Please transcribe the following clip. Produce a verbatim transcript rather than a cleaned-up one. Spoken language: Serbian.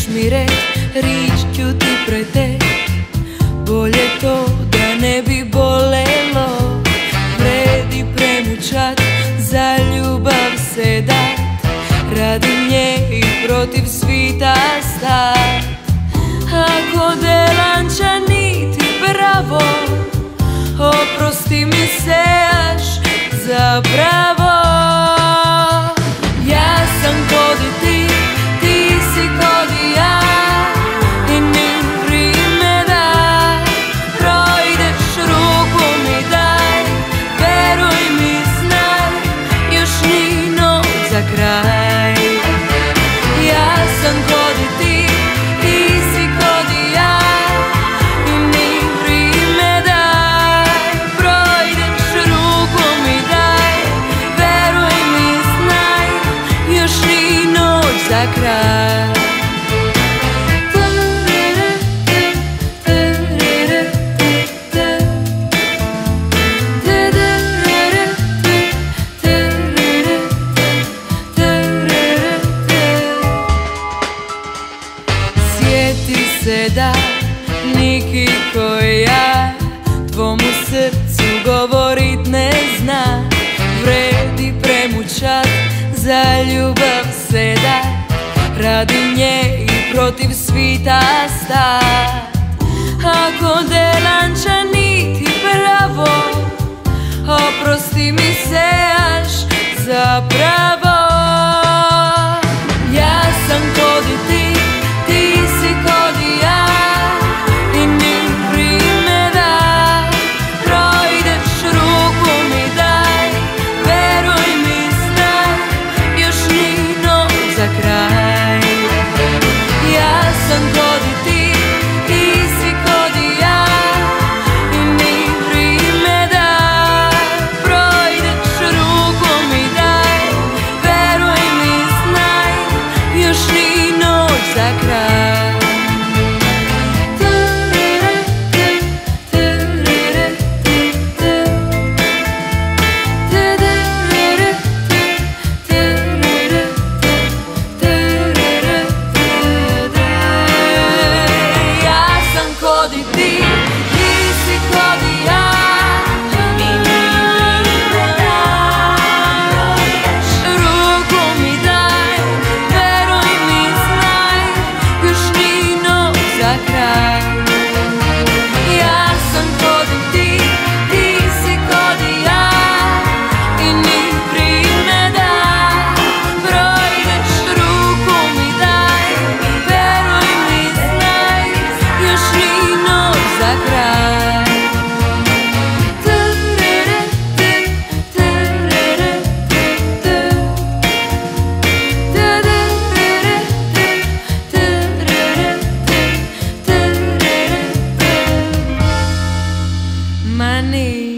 mi reć, rič ću ti pretek. Bolje to da ne bi bolelo, vredi premučat, za ljubav se dat, radi nje i protiv svita stat. Ako delanča niti pravo, oprosti mi se až zapravo. Ja sam kod i ti, ti si kod i ja, i ni vrime daj, projdeš ruku mi daj, veruj mi znaj, još ni noć za kraj. Ja sam kod i ti, ti si kod i ja, i ni vrime daj, projdeš ruku mi daj, veruj mi znaj, još ni noć za kraj. Sjeti se da niki ko ja tvomu srcu govorit ne zna, vredi premučat, za ljubav se dat, radi nje i protiv svita stat. Ako delanča niti pravo, oprosti mi se až zapravo. Ja sam kod i ti, ti si kod i ja, i ni vrime daj, projdeš ruku mi daj, veruj mi znaj, još ni noć za kraj. Ja sam kod i ti, ti si kod i ja, i ni vrime daj, projdeš ruku mi daj, veruj mi znaj, još ni noć za kraj. Money.